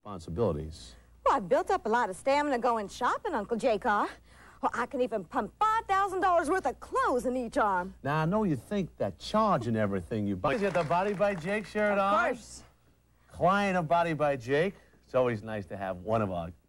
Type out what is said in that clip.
responsibilities. Well, I've built up a lot of stamina going shopping, Uncle J-Car. Well, I can even pump $5,000 worth of clothes in each arm. Now, I know you think that charging everything you buy. You got the Body by Jake shirt on? Of course. Client of Body by Jake. It's always nice to have one of our